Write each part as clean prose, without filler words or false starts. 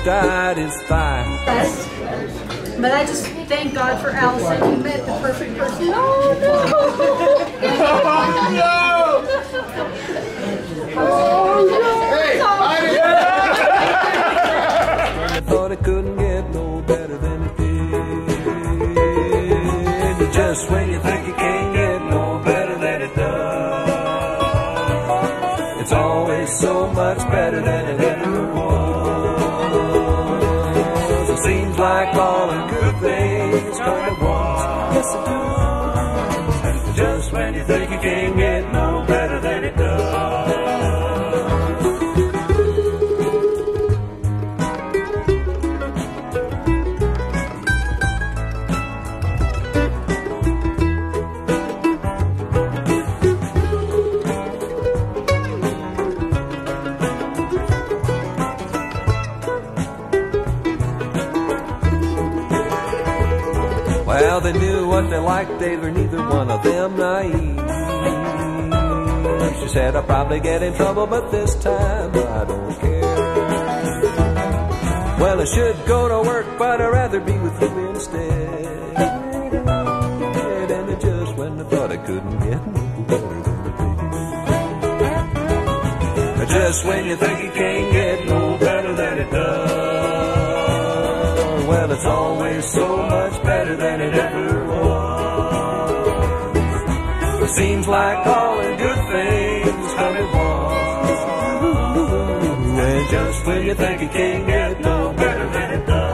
dyed his thigh. But I just thank God for Alison. You met the perfect person. Oh no! Oh no! Hey, I thought it couldn't get no better than it did. Just when you think it can't get no better than it does, it's always so much better than it ever was. It seems like all the good things come at once. Yes, it does. Just when you think you can't get no better than it does. Well, they knew what they liked, they were neither one of them naive. She said, I'll probably get in trouble, but this time I don't care. Well, I should go to work, but I'd rather be with you instead. And it just when I thought I couldn't get no better than it did. Just when you think you can't get no better than it does, well, it's always so much better than it ever was. It seems like all the good things come at once. And just when you think you can't get no better than it does.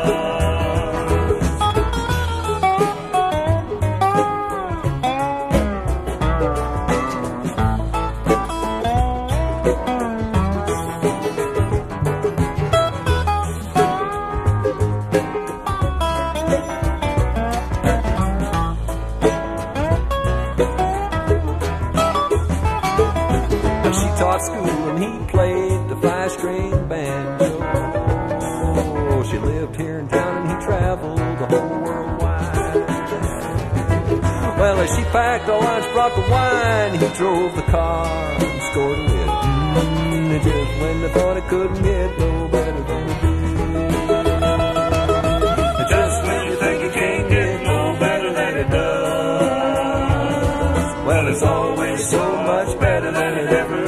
Taught school and he played the 5-string banjo. She lived here in town and he traveled the whole world wide. Well, as she packed the lunch, brought the wine, he drove the car and scored a win. And just when they thought it couldn't get no better than it did. Just when you think it can't get no better than it does, well, it's always so much better than it ever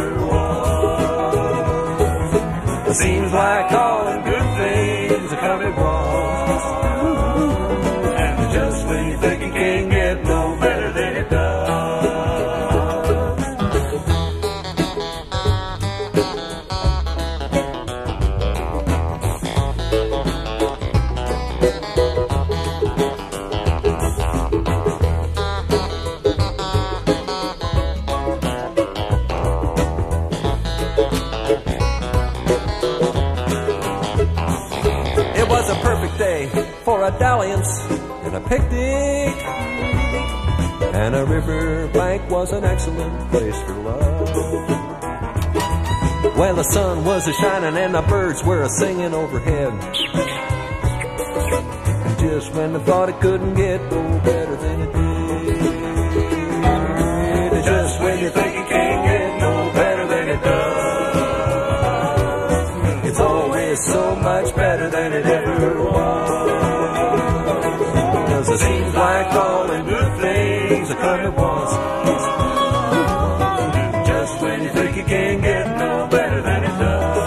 was. It seems like all the good things are coming once. And just when you think you can't get no better than it does. For a dalliance and a picnic, and a river bank was an excellent place for love. Well, the sun was a-shining and the birds were a-singing overhead. And just when I thought it couldn't get no better than it did, and just when you think it can't get no better than it does, it's always so much better than it ever was. It seems like all the good things are coming at once. Just when you think you can't get no better than it does.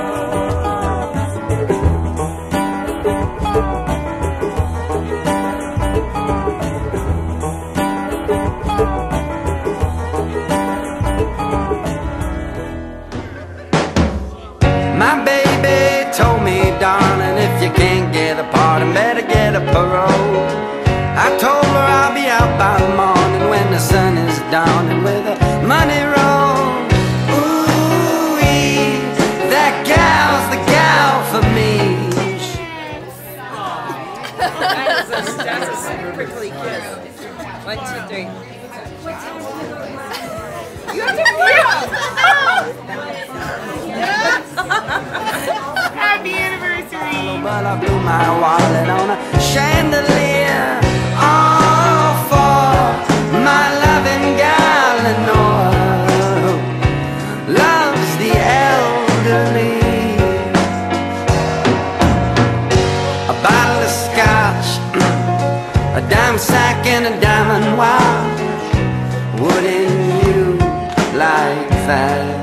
My baby told me, darling, if you can't get a pardon, better get a parole. I told her I'll be out by the morning when the sun is dawning with a money roll. Ooh-wee, that gal's the gal for me. That's a super prickly kiss. 1, 2, 3. You have to Happy anniversary! But I blew my wallet on a chandelier. All for my loving gal Lenore, loves the elderly. bottle of scotch, a dime sack and a diamond watch. Wouldn't you like that?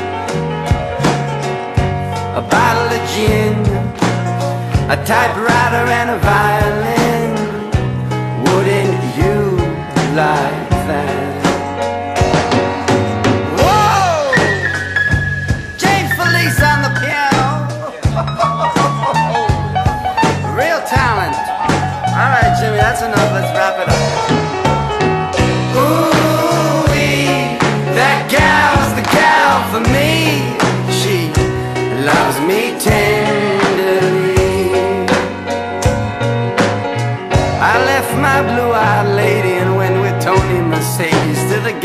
A bottle of gin, a typewriter and a violin. Wouldn't you like that? Whoa! James Felice on the piano. Real talent. All right, Jimmy, that's enough. Let's wrap it up. Ooh-wee, that gal's the gal for me. She loves me tenderly. I left my blue-eyed lady and went with Tony Mercedes to the